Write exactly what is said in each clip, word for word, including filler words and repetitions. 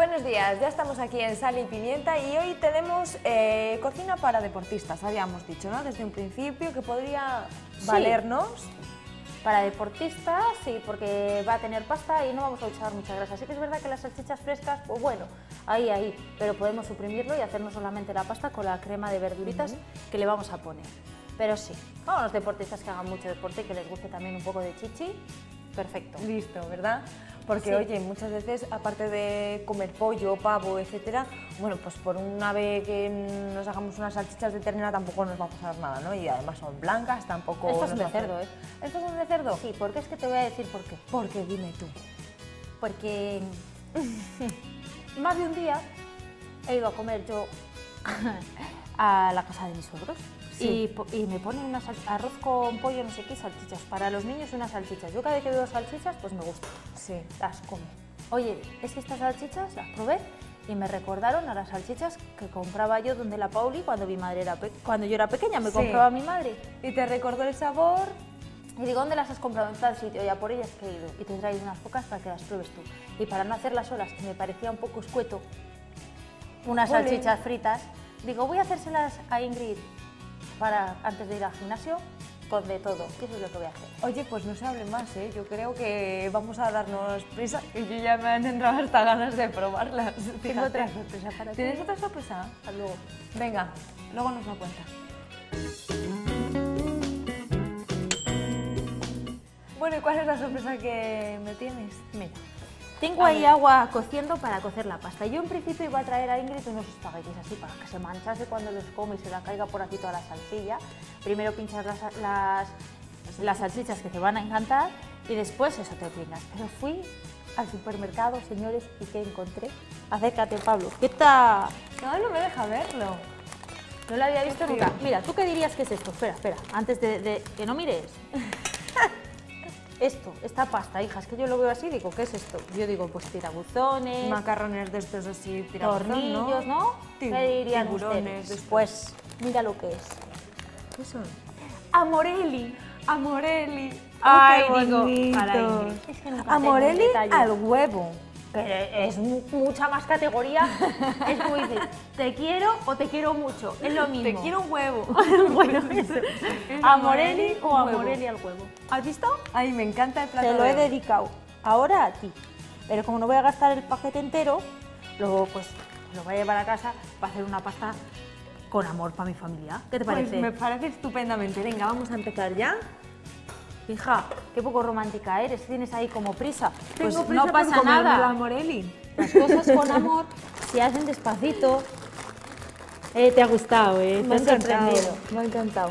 Buenos días, ya estamos aquí en Sal y Pimienta y hoy tenemos eh, cocina para deportistas, habíamos dicho, ¿no? Desde un principio que podría Sí. valernos. Para deportistas, sí, porque va a tener pasta y no vamos a echar mucha grasa. Sí que es verdad que las salchichas frescas, pues bueno, ahí, ahí, pero podemos suprimirlo y hacernos solamente la pasta con la crema de verduritas uh-huh. que le vamos a poner. Pero sí, vamos, los deportistas que hagan mucho deporte y que les guste también un poco de chichi, perfecto. Listo, ¿verdad? Porque, sí. oye, muchas veces, aparte de comer pollo, pavo, etcétera, bueno, pues por una vez que nos hagamos unas salchichas de ternera tampoco nos va a pasar nada, ¿no? Y además son blancas, tampoco... Estas son de hace... cerdo, ¿eh? ¿Estas son de cerdo? Sí, porque es que te voy a decir por qué. Porque dime tú. Porque más de un día he ido a comer yo a la casa de mis suegros. Sí. Y, y me ponen una arroz con pollo, no sé qué, salchichas. Para los niños unas salchichas. Yo cada vez que veo salchichas, pues me gustan. Sí. Las como. Oye, es que estas salchichas las probé y me recordaron a las salchichas que compraba yo donde la Pauli cuando mi madre era cuando yo era pequeña, me sí. compraba mi madre. ¿Y te recordó el sabor? Y digo, ¿dónde las has comprado? En tal sitio, ya por ellas que he ido. Y te traigo unas pocas para que las pruebes tú. Y para no hacerlas solas, que me parecía un poco escueto, unas Olé. salchichas fritas, digo, voy a hacérselas a Ingrid para antes de ir al gimnasio, con de todo, que eso es lo que voy a hacer. Oye, pues no se hable más, ¿eh? Yo creo que vamos a darnos prisa, que yo ya me han entrado hasta ganas de probarlas. Tengo Fíjate. otra sorpresa para ti. ¿Tienes otra sorpresa? Hasta luego. Venga, luego nos lo cuentas. Bueno, ¿y cuál es la sorpresa que me tienes? Mira, tengo a ahí ver. agua cociendo para cocer la pasta. Yo en principio iba a traer a Ingrid unos espaguetis así para que se manchase cuando los come y se la caiga por aquí toda la salsilla. Primero pinchas las, las, las salchichas que te van a encantar y después eso te pringas. Pero fui al supermercado, señores, y ¿qué encontré? Acércate, Pablo. ¿Qué tal? No, no me deja verlo. No lo había visto nunca. Mira, ¿tú qué dirías que es esto? Espera, espera, antes de, de que no mires. Esto, esta pasta, hija, es que yo lo veo así y digo, ¿qué es esto? Yo digo, pues tirabuzones, macarrones de estos así, tirabuzón, tornillos, ¿no? ¿no? Tib ¿Qué dirían tiburones ustedes? Pues, mira lo que es. ¿Qué son? Amorelli. Amorelli. Ay, qué digo, bonito. para Ingrid. Es que nunca Amorelli al huevo. Pero es mucha más categoría, es muy de te quiero o te quiero mucho, es lo mismo. Te quiero un huevo. Bueno, eso. Amorelli o Amorelli al huevo. ¿Has visto? Ay, me encanta el plato. Te lo de he dedicado ahora a ti, pero como no voy a gastar el paquete entero, luego pues lo voy a llevar a casa para hacer una pasta con amor para mi familia. ¿Qué te parece? Pues me parece estupendamente. Venga, vamos a empezar ya. Hija, qué poco romántica eres, tienes ahí como prisa. Tengo pues prisa no pasa por nada. La Amorelli. Las cosas con amor se hacen despacito. Eh, te ha gustado, eh. Me te ha has sorprendido. Me ha encantado.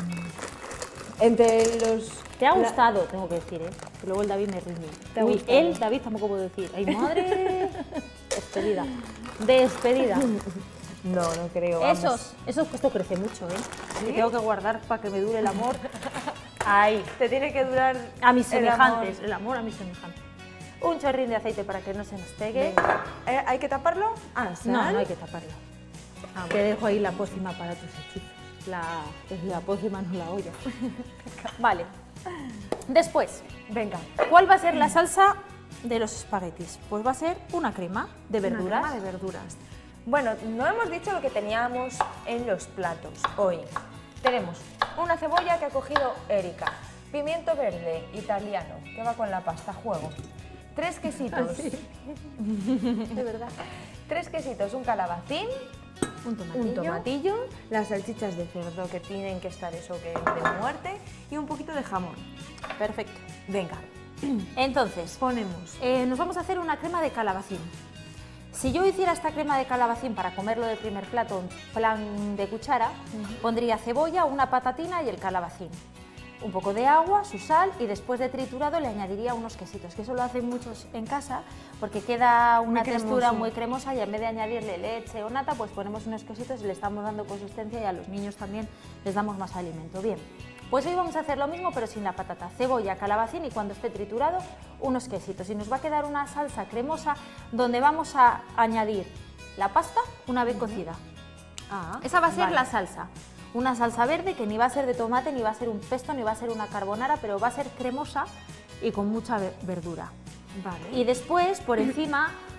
Entre los... Te ha gustado, la... tengo que decir, eh. Que luego el David me rinde. ¿Te Uy, él, David, tampoco puedo decir. ¡Ay, madre! Despedida. Despedida. No, no creo. Vamos. Esos, esos, esto crece mucho, ¿eh? ¿Sí? Y tengo que guardar para que me dure el amor. Ahí. Te tiene que durar a mis semejantes, el amor, el amor a mis semejantes. Un chorrín de aceite para que no se nos pegue. ¿Eh, ¿Hay que taparlo? Ah, no, no hay que taparlo. Ah, Te bueno. dejo ahí la pócima para tus hechizos. La, la pócima, no la olla. Vale. Después, venga. ¿Cuál va a ser la salsa de los espaguetis? Pues va a ser una crema de verduras. Una crema de verduras. Bueno, no hemos dicho lo que teníamos en los platos hoy. Tenemos una cebolla que ha cogido Erika, pimiento verde italiano, que va con la pasta a juego, tres quesitos, ¿Ah, sí? De verdad, tres quesitos, un calabacín, un tomatillo. un tomatillo, las salchichas de cerdo que tienen que estar eso que de muerte y un poquito de jamón. Perfecto. Venga, entonces ponemos. Eh, nos vamos a hacer una crema de calabacín. Si yo hiciera esta crema de calabacín para comerlo de primer plato en plan de cuchara, uh-huh. pondría cebolla, una patatina y el calabacín. Un poco de agua, su sal y después de triturado le añadiría unos quesitos, que eso lo hacen muchos en casa porque queda una muy textura cremoso. muy cremosa y en vez de añadirle leche o nata, pues ponemos unos quesitos y le estamos dando consistencia y a los niños también les damos más alimento. Bien. Pues hoy vamos a hacer lo mismo pero sin la patata, cebolla, calabacín y cuando esté triturado unos quesitos y nos va a quedar una salsa cremosa donde vamos a añadir la pasta una vez cocida. Ah, Esa va a ser vale. la salsa, una salsa verde que ni va a ser de tomate, ni va a ser un pesto, ni va a ser una carbonara, pero va a ser cremosa y con mucha verdura. Vale. Y después por encima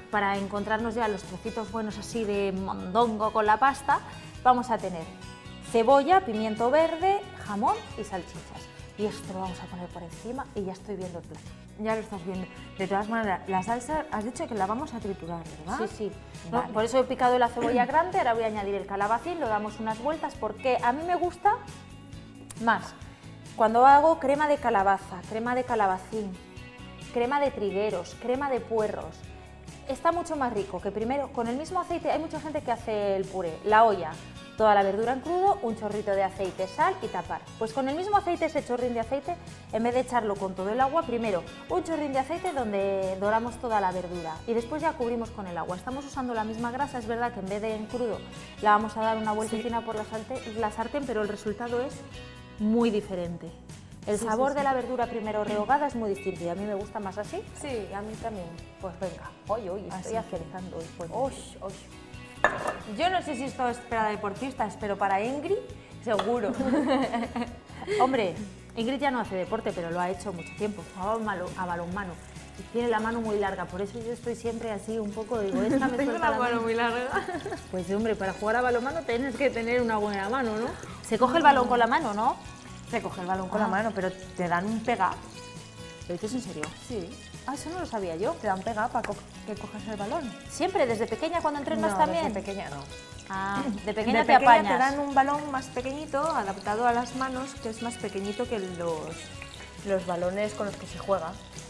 para encontrarnos ya los trocitos buenos así de mondongo con la pasta, vamos a tener cebolla, pimiento verde, jamón y salchichas. Y esto lo vamos a poner por encima y ya estoy viendo el plato. Ya lo estás viendo. De todas maneras, la salsa has dicho que la vamos a triturar, ¿verdad? Sí, sí. Vale. No, por eso he picado la cebolla grande, ahora voy a añadir el calabacín, lo damos unas vueltas porque a mí me gusta más cuando hago crema de calabaza, crema de calabacín, crema de trigueros, crema de puerros. Está mucho más rico que primero, con el mismo aceite, hay mucha gente que hace el puré, la olla, toda la verdura en crudo, un chorrito de aceite, sal y tapar. Pues con el mismo aceite, ese chorrín de aceite, en vez de echarlo con todo el agua, primero un chorrín de aceite donde doramos toda la verdura y después ya cubrimos con el agua. Estamos usando la misma grasa, es verdad que en vez de en crudo la vamos a dar una vueltecina sí. por la, salte, la sartén, pero el resultado es muy diferente. El sí, sabor sí, sí. de la verdura primero rehogada es muy distinto y a mí me gusta más así. Sí, a mí también. Pues venga, hoy, hoy, estoy así. acelerando hoy. Pues, oy, oy. Yo no sé si esto es para deportistas, pero para Ingrid, seguro. Hombre, Ingrid ya no hace deporte, pero lo ha hecho mucho tiempo, jugaba a balonmano. Y tiene la mano muy larga, por eso yo estoy siempre así un poco, digo, esta me Tengo suelta la la mano muy larga. Pues hombre, para jugar a balonmano tienes que tener una buena mano, ¿no? Se coge el balón con la mano, ¿no? Se coge el balón con ah. la mano, pero te dan un pega. ¿Lo dices en serio? Sí. Ah, eso no lo sabía yo. Te dan pega para co que cojas el balón. ¿Siempre? ¿Desde pequeña cuando entrenas no, también? desde pequeña no. Ah, de pequeña de te pequeña apañas. te dan un balón más pequeñito, adaptado a las manos, que es más pequeñito que los, los balones con los que se juega.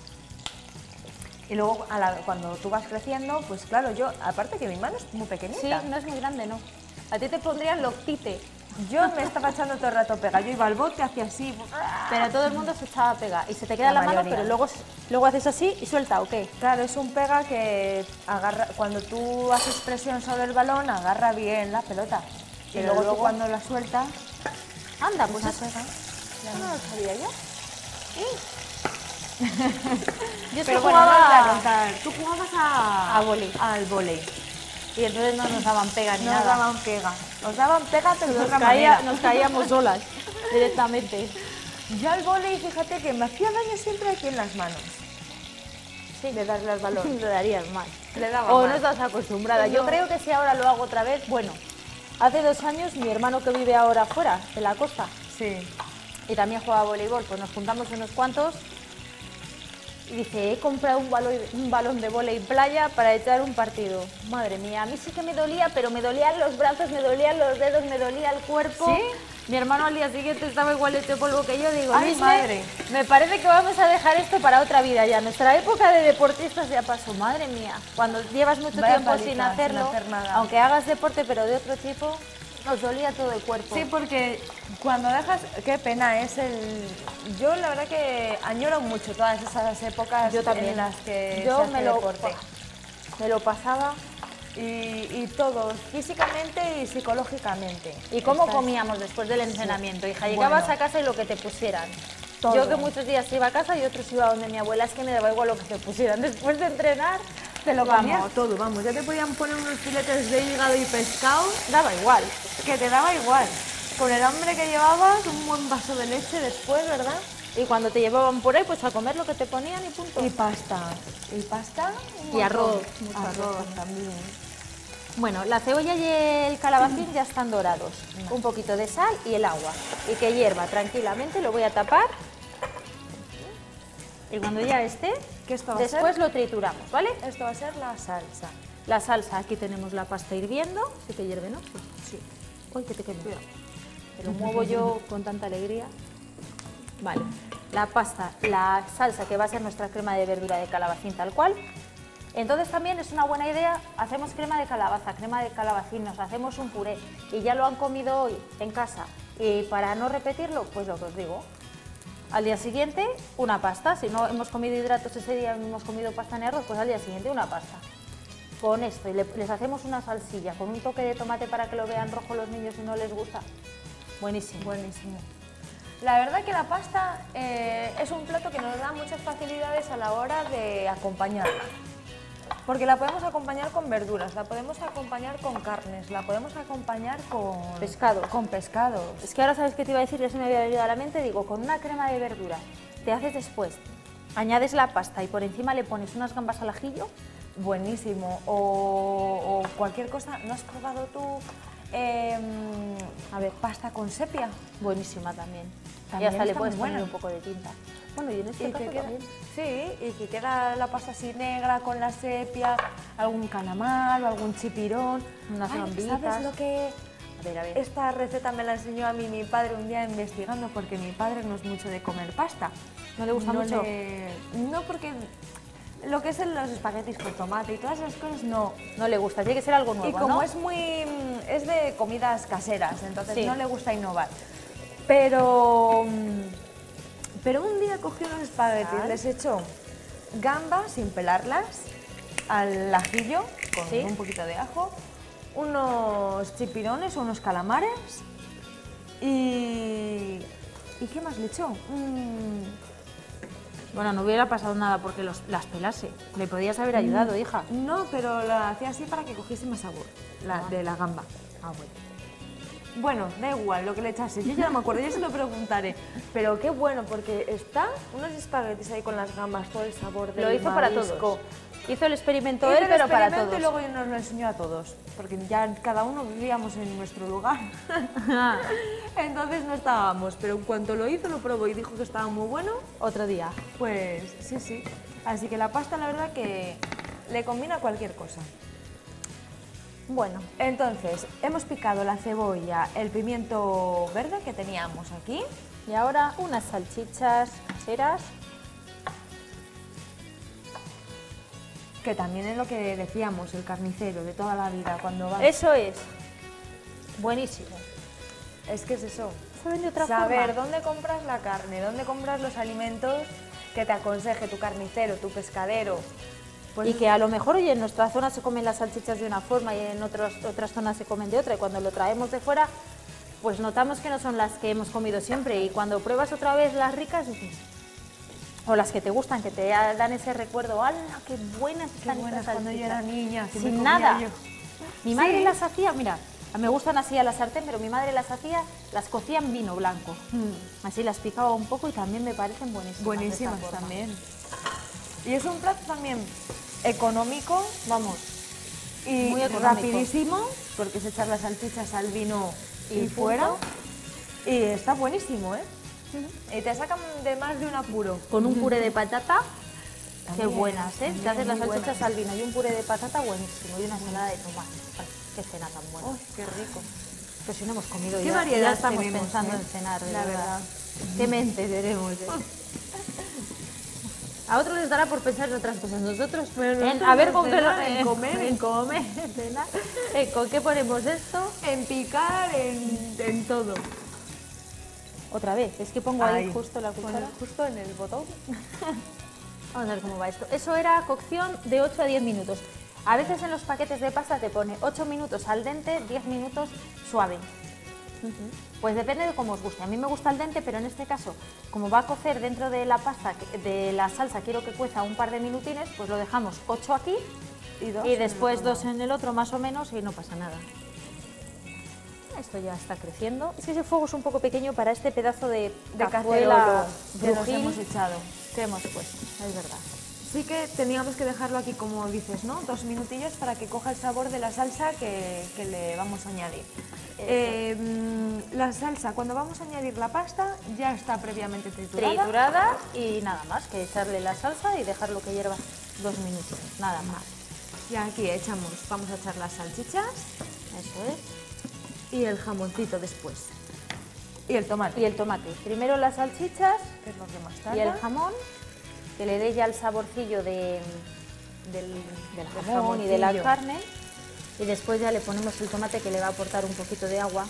Y luego, a la, cuando tú vas creciendo, pues claro, yo, aparte que mi mano es muy pequeñita. Sí, no es muy grande, ¿no? A ti te pondrían loctite. Yo me estaba echando todo el rato pega, yo iba al bote, hacía así. Pero todo el mundo se echaba pega y se te queda la, la mano, mayoría. pero luego, luego haces así y suelta, ¿o qué? Claro, es un pega que agarra, cuando tú haces presión sobre el balón, agarra bien la pelota. Y luego, luego tú cuando la sueltas, anda, pues esa pega. Eso no lo sabía yo. ¿Sí? Yo pero bueno, jugaba... no contar. Tú jugabas a... a volei. al volei. Y entonces no nos daban pega ni no nada. No nos daban pega. Nos daban pega, pero de nos otra caía, manera. Nos caíamos solas, directamente. Yo al volei, fíjate que me hacía daño siempre aquí en las manos. Sí. De darle al balón. Le darías mal. Le daba o mal. no estás acostumbrada. No. Yo creo que si ahora lo hago otra vez, bueno, hace dos años mi hermano que vive ahora afuera, en la costa, sí. y también juega a voleibol, pues nos juntamos unos cuantos y dice, he comprado un balón, un balón de vóley playa para echar un partido. Madre mía, a mí sí que me dolía, pero me dolían los brazos, me dolían los dedos, me dolía el cuerpo. ¿Sí? Mi hermano al día siguiente estaba igual hecho polvo que yo. Digo, Ay, Luis, madre. Me parece que vamos a dejar esto para otra vida ya. Nuestra época de deportistas ya pasó, madre mía. Cuando llevas mucho Vaya tiempo paliza, sin hacerlo, sin hacer nada. aunque hagas deporte pero de otro tipo, nos dolía todo el cuerpo. Sí, porque cuando dejas, qué pena es el... Yo la verdad que añoro mucho todas esas épocas Yo también. en las que yo se hace me lo, deporte. Me lo pasaba. Y, y todo, físicamente y psicológicamente. ¿Y cómo Estás... comíamos después del entrenamiento, sí. hija? Llegabas bueno. a casa y lo que te pusieran. Todo. Yo que muchos días iba a casa y otros iba donde mi abuela, es que me daba igual lo que te pusieran. Después de entrenar, te lo vamos. comías todo, vamos. Ya te podían poner unos filetes de hígado y pescado. Daba igual. Que te daba igual. Con el hambre que llevabas, un buen vaso de leche después, ¿verdad? Y cuando te llevaban por ahí, pues a comer lo que te ponían y punto. Y pasta. Y pasta. Y arroz. Mucho arroz, arroz también. Bueno, la cebolla y el calabacín ya están dorados. Un poquito de sal y el agua. Y que hierva tranquilamente, lo voy a tapar. Y cuando ya esté, ¿Qué esto va después a ser? lo trituramos, ¿vale? Esto va a ser la salsa. La salsa, aquí tenemos la pasta hirviendo. ¿Sí que hierve, no? Sí. Sí. Uy, que te quemo. Te lo muevo yo con tanta alegría. Vale. La pasta, la salsa que va a ser nuestra crema de verdura de calabacín tal cual. Entonces también es una buena idea, hacemos crema de calabaza, crema de calabacín, nos hacemos un puré y ya lo han comido hoy en casa. Y para no repetirlo, pues lo que os digo, al día siguiente una pasta. Si no hemos comido hidratos ese día, no hemos comido pasta ni arroz, pues al día siguiente una pasta. Con esto, y le, les hacemos una salsilla con un toque de tomate para que lo vean rojo los niños si no les gusta. Buenísimo. Buenísimo. La verdad que la pasta eh, es un plato que nos da muchas facilidades a la hora de acompañarla. Porque la podemos acompañar con verduras, la podemos acompañar con carnes, la podemos acompañar con pescados. Con pescados. Es que ahora sabes qué te iba a decir, ya se me había venido a la mente, digo, con una crema de verdura, te haces después, añades la pasta y por encima le pones unas gambas al ajillo, buenísimo. O, o cualquier cosa, ¿no has probado tú eh, a ver, pasta con sepia? Buenísima también. También y hasta le está puedes muy poner buena. un poco de tinta. Bueno, y en este Y caso que queda, también. sí, y que queda la pasta así negra con la sepia, algún calamar o algún chipirón. Unas Ay, gambitas. ¿sabes lo que...? A ver, a ver. Esta receta me la enseñó a mí mi padre un día investigando, porque mi padre no es mucho de comer pasta. ¿No le gusta mucho? le- No, porque lo que es en los espaguetis con tomate y todas esas cosas no. No le gusta, tiene que ser algo nuevo, Y como ¿no? es muy... es de comidas caseras, entonces Sí. no le gusta innovar. Pero... pero un día cogió unos espaguetis, Tal. les echó gambas sin pelarlas, al ajillo con Sí. un poquito de ajo, unos chipirones o unos calamares y... ¿y qué más le echó? Mm, Bueno, no hubiera pasado nada porque los, las pelase. Le podías haber ayudado, hija. No, pero la hacía así para que cogiese más sabor, la, Ah. de la gamba. Ah, bueno. Bueno, da igual lo que le echase, yo ya no me acuerdo, ya se lo preguntaré. Pero qué bueno, porque está unos espaguetis ahí con las gambas, todo el sabor del Lo hizo para marisco. todos. Hizo el experimento Hizo él, el pero para experimento todos. y luego nos lo enseñó a todos, porque ya cada uno vivíamos en nuestro lugar. Entonces no estábamos, pero en cuanto lo hizo, lo probó y dijo que estaba muy bueno, Otro día. pues sí, sí. Así que la pasta, la verdad que le combina cualquier cosa. Bueno, Entonces, hemos picado la cebolla, el pimiento verde que teníamos aquí. y ahora unas salchichas caseras. Que también es lo que decíamos, el carnicero de toda la vida, cuando va... Eso es. Buenísimo. Es que es eso. ¿Saben de otra Saber forma? dónde compras la carne, dónde compras los alimentos que te aconseje tu carnicero, tu pescadero. Pues Y que a lo mejor, oye, en nuestra zona se comen las salchichas de una forma y en otras, otras zonas se comen de otra. Y cuando lo traemos de fuera, pues notamos que no son las que hemos comido siempre. Y cuando pruebas otra vez las ricas, dices... O las que te gustan, que te dan ese recuerdo. ¡Hala, qué buenas qué están buenas estas cuando yo salchichas! era niña. que me Sin comía nada. yo. Mi madre Sí. las hacía, mira, me gustan así a la sartén, pero mi madre las hacía, las cocía en vino blanco. Así las picaba un poco y también me parecen buenísimas. de esta Buenísimas forma. también. Y es un plato también económico, vamos, y Muy económico. rapidísimo, porque es echar las salchichas al vino y, Y fuera. punto. Y está buenísimo, ¿eh? Y te sacan de más de un apuro. Con un puré de patata, qué También, buenas, ¿eh? también Te haces las muy salchichas buenas. al vino y un puré de patata buenísimo y una ensalada de tomate. Ay, qué cena tan buena. ¡Uy, qué rico! Pues si no hemos comido Qué ya, variedad ya estamos tenemos, pensando ¿eh? en cenar, de La verdad. verdad. Qué mente tenemos, ¿eh? A otros les dará por pensar en otras cosas. Nosotros, Pero en, nosotros a ver en con qué cenar, lo- en eh, comer. en comer, en cenar, eh, con qué ponemos esto. En picar, en, en todo. Otra vez, es que pongo ahí, Ahí, justo la pon cuchara. justo en el botón. Vamos a ver cómo va esto. Eso era cocción de ocho a diez minutos. A veces en los paquetes de pasta te pone ocho minutos al dente, diez minutos suave. Pues depende de cómo os guste. A mí me gusta al dente, pero en este caso, como va a cocer dentro de la pasta, que- de la salsa, quiero que cueza un par de minutines, pues lo dejamos ocho aquí Y, dos y en el después otro dos en el otro más o menos y no pasa nada. Esto ya está creciendo. Es que ese fuego es un poco pequeño para este pedazo de, de cazuela cacerolo que nos brujín hemos echado. que hemos puesto, es verdad. Sí que teníamos que dejarlo aquí, como dices, ¿no? Dos minutillos para que coja el sabor de la salsa que, que le vamos a añadir. Eh, mm, la salsa, cuando vamos a añadir la pasta, ya está previamente triturada. Triturada y nada más que echarle la salsa y dejarlo que hierva dos minutos, nada más. Y aquí echamos, vamos a echar las salchichas Eso es. y el jamoncito después. Y el tomate, Y el tomate. Primero las salchichas que es lo que más y tarda. el jamón, que le dé ya el saborcillo de, del, del jamón y de la jamoncillo. carne. Y después ya le ponemos el tomate que le va a aportar un poquito de agua.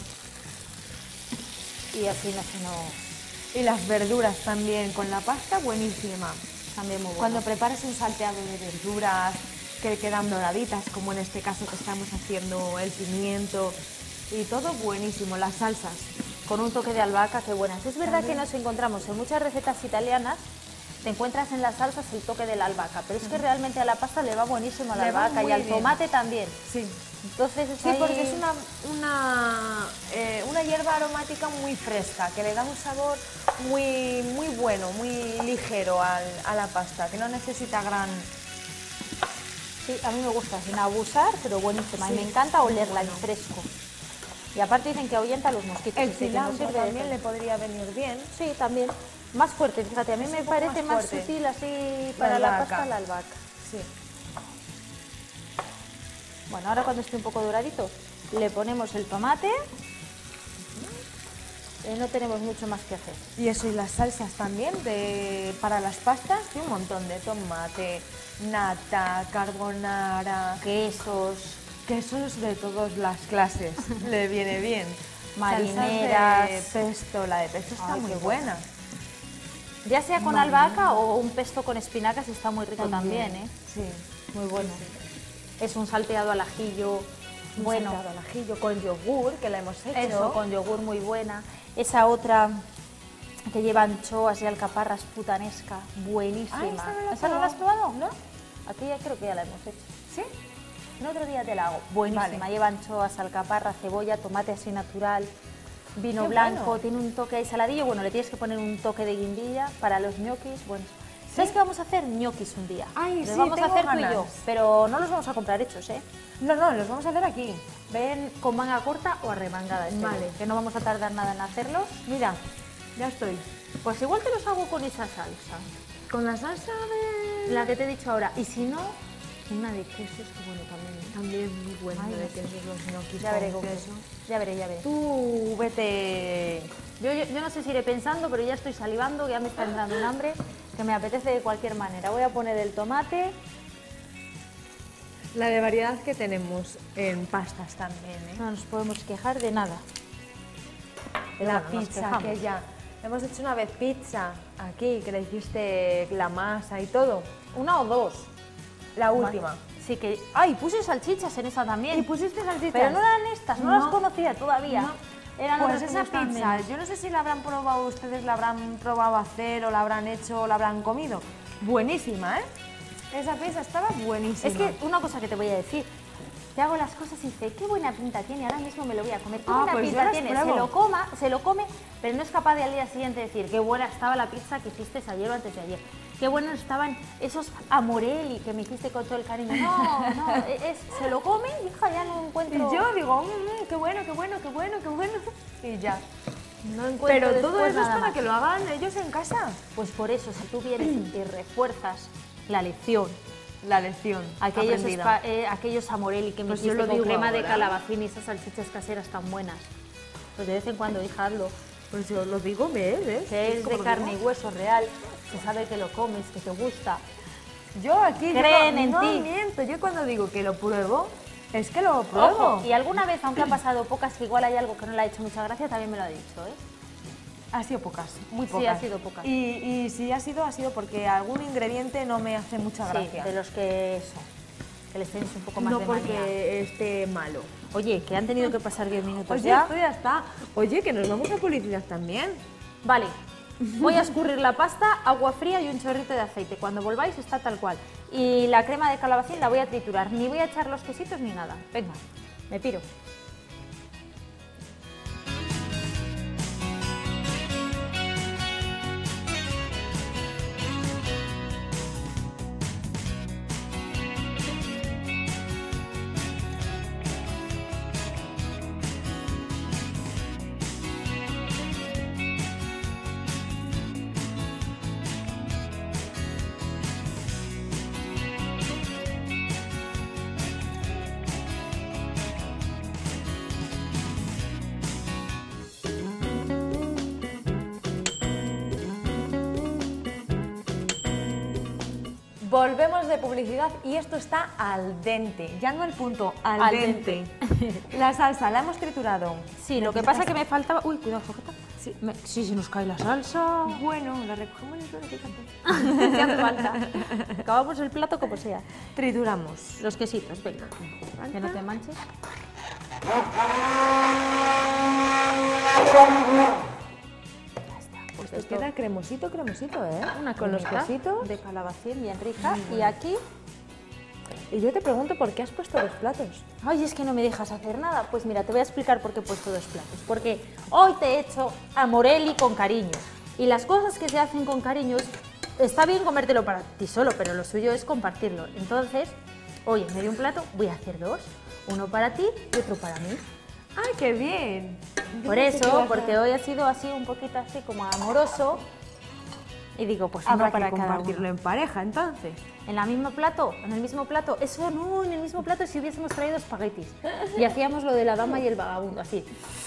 Y así no se nos... Y las verduras también con la pasta, buenísima. También muy bueno. Cuando prepares un salteado de verduras que quedan doraditas, como en este caso que estamos haciendo el pimiento y todo buenísimo, las salsas. Con un toque de albahaca, qué buenas. Es verdad También. que nos encontramos en muchas recetas italianas, te encuentras en las salsas el toque de la albahaca, pero es que realmente a la pasta le va buenísimo la Le va albahaca y muy al bien. tomate también. Sí, Entonces es sí, ahí- porque es una, una, eh, una hierba aromática muy fresca, que le da un sabor muy, muy bueno, muy ligero al- a la pasta, que no necesita gran, Sí, a mí me gusta, sin abusar, pero buenísima. Sí, y me encanta olerla en bueno. fresco. Y aparte dicen que ahuyenta a los mosquitos. El así que no cilantro sirve de también todo. le podría venir bien. Sí, también. Más fuerte, fíjate, a mí Es me un poco parece más más, fuerte. sutil así para la, albahaca. pasta la albahaca. Sí. Bueno, ahora cuando esté un poco doradito, le ponemos el tomate. Eh, no tenemos mucho más que hacer. Y eso, y las salsas también de, para las pastas, y un montón de tomate, nata, carbonara, Quesos, quesos de todas las clases. Le viene bien. marineras. Salsas de pesto, la de pesto está Ay, muy qué buena. ya sea con albahaca o un pesto con espinacas, está muy rico también, ¿eh? Sí. Muy bueno. Es un salteado al ajillo, Un bueno. saltado al ajillo con yogur, que la hemos hecho. Eso, con yogur muy buena. Esa otra que lleva anchoas y alcaparras putanesca, buenísima. Ay, esa no la he ¿Esa no la has probado? ¿No? Aquí ya creo que ya la hemos hecho. ¿Sí? En otro día te la hago. Buenísima. Vale. Lleva anchoas, alcaparra, cebolla, tomate así natural, vino Qué blanco, bueno. tiene un toque ahí saladillo. Bueno, le tienes que poner un toque de guindilla para los ñoquis. Bueno, ¿sabes qué vamos a hacer? Ñoquis un día. Ay, los sí, vamos a tengo hacer tú y yo, ganas. pero no los vamos a comprar hechos, ¿eh? No, no, los vamos a hacer aquí. Ven con manga corta o arremangada, este Vale. día, que no vamos a tardar nada en hacerlos. Mira, ya estoy. Pues igual te los hago con esa salsa, Con la salsa de... la que te he dicho ahora. Y si no, una de quesos, que bueno, también. También muy bueno Ay, de no sé. quesos, los ñoquis Ya veré con con queso. queso. Ya veré, ya veré. Tú vete... Yo, yo, yo no sé si iré pensando, pero ya estoy salivando, ya me está entrando un hambre que me apetece de cualquier manera. Voy a poner el tomate. La de variedad que tenemos en pastas también, ¿eh? No nos podemos quejar de nada. Pero La bueno, nos pizza, quejamos. que ya... Hemos hecho una vez pizza aquí, que le hiciste la masa y todo. Una o dos. La última. Sí que... ¡Ay! Puse salchichas en esa también. ¿Y pusiste salchichas? Pero no eran estas, no, No. las conocía todavía. No. Eran Pues otras que esa me gustaban pizza, menos. yo no sé si la habrán probado ustedes, la habrán probado hacer o la habrán hecho o la habrán comido. Buenísima, ¿eh? Esa pizza estaba buenísima. Es que una cosa que te voy a decir, te hago las cosas y dice, qué buena pinta tiene, ahora mismo me lo voy a comer, qué Ah, buena pues yo pinta las tiene, pruebo. se lo coma, se lo come, pero no es capaz de al día siguiente decir, qué buena estaba la pizza que hiciste ayer o antes de ayer, qué buenos estaban esos amorelli que me hiciste con todo el cariño. No, no, es, se lo come y hija, ya no Y encuentro... yo digo, "Mm, mm, qué bueno, qué bueno, qué bueno, qué bueno". Y ya. no encuentro Pero todo después eso es nada para más. que lo hagan ellos en casa. Pues por eso, si tú vienes y refuerzas la lección, La lección aquellos, aprendida. spa- eh, aquellos amorelli que me Pues yo hiciste lo con digo crema de ahora. calabacín y esas salchichas caseras tan buenas, pues de vez en cuando dejadlo, Pues yo lo digo, ¿ves? ¿ves? que es como de lo carne y digo. hueso real, que sabe que lo comes, que te gusta. Yo aquí yo Creen no, en no ti. miento. Yo cuando digo que lo pruebo, es que lo pruebo. Ojo, y alguna vez, aunque ha pasado pocas, que igual hay algo que no le ha hecho mucha gracia, también me lo ha dicho, ¿eh? Ha sido pocas, muy Sí, pocas. ha sido pocas. Y, y si ha sido, ha sido porque algún ingrediente no me hace mucha Sí, gracia. de los que eso, que les tenéis un poco más no de porque manía. esté malo. Oye, que han tenido que pasar diez minutos Oye, ya. esto ya está. Oye, que nos vamos a publicidad también. Vale, voy a escurrir la pasta, agua fría y un chorrito de aceite. Cuando volváis está tal cual. Y la crema de calabacín la voy a triturar, ni voy a echar los quesitos ni nada. Venga, me piro. Volvemos de publicidad y esto está al dente, ya no al punto, al, Al dente. La salsa la hemos triturado. Sí, lo que pasa es que me faltaba... Uy, cuidado, sujeta. Sí. Me- Sí, se nos cae la salsa. Bueno, la recogemos en el suelo, fíjate. Si hace falta. Acabamos el plato como sea. Trituramos. Los quesitos, venga. Que no te manches. Ya está. Pues Pues esto, queda cremosito, cremosito, ¿eh? una con los cremita quesitos. de calabacín bien rica. Y aquí... Y yo te pregunto por qué has puesto los platos. Ay, es que no me dejas hacer nada. Pues mira, te voy a explicar por qué he puesto dos platos. Porque hoy te he hecho amorelli con cariño. Y las cosas que se hacen con cariño, es- está bien comértelo para ti solo, pero lo suyo es compartirlo. Entonces, hoy en medio de un plato voy a hacer dos, uno para ti y otro para mí. ¡Ay, qué bien! Yo Por pensé que eso, ibas a- porque hoy ha sido así un poquito así como amoroso y digo, pues Habrá uno para que cada compartirlo uno. en pareja, entonces. ¿En la misma plato? ¿En el mismo plato? Eso no, en el mismo plato si hubiésemos traído espaguetis. Y hacíamos lo de la dama y el vagabundo, así.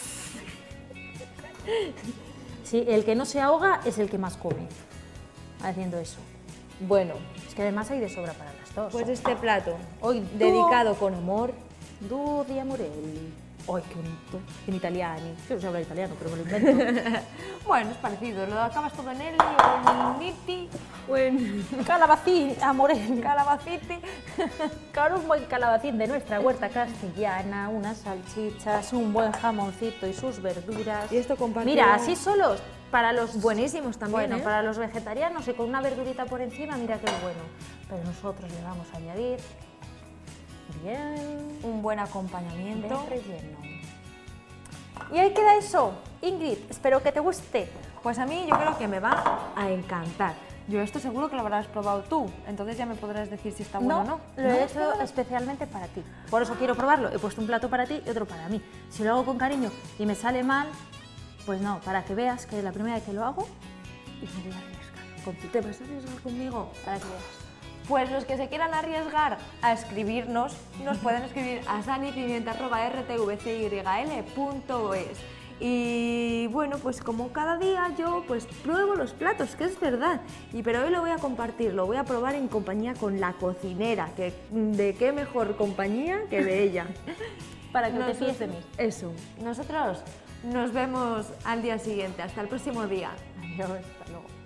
Sí, el que no se ahoga es el que más come, haciendo eso. Bueno, Es que además hay de sobra para las dos. pues este plato, Hoy dedicado con amor. Due di amorelli. ¡Ay, qué bonito! En italiano. Yo no sé hablar italiano, pero me lo invento. Bueno, es parecido, lo acabas todo en Eli o en Niti o en Calabacín, amorelli. Calabaciti. Claro, un buen calabacín de nuestra huerta castellana, unas salchichas, un buen jamoncito y sus verduras. Y esto compartido- Mira, así solos, para los... Buenísimos también, Bueno, ¿eh? para los vegetarianos y con una verdurita por encima, mira qué bueno. Pero nosotros le vamos a añadir bien Un buen de acompañamiento. relleno. Y ahí queda eso. Ingrid, espero que te guste. Pues a mí yo creo que me va a encantar. Yo esto seguro que lo habrás probado tú, entonces ya me podrás decir si está bueno o no. lo he hecho especialmente para ti. Por eso quiero probarlo. He puesto un plato para ti y otro para mí. Si lo hago con cariño y me sale mal, pues no, para que veas que la primera vez que lo hago y me voy a arriesgar contigo. ¿Te vas a arriesgar conmigo? Para que veas. Pues los que se quieran arriesgar a escribirnos, nos pueden escribir a sanipimienta arroba r t v c y l punto es. Y bueno, pues como cada día yo pues pruebo los platos, que es verdad. Y pero hoy lo voy a compartir, lo voy a probar en compañía con la cocinera, que de qué mejor compañía que de ella. Para que te Nosotros- fíes de mí. Eso. Nosotros nos vemos al día siguiente. Hasta el próximo día. Adiós, hasta luego.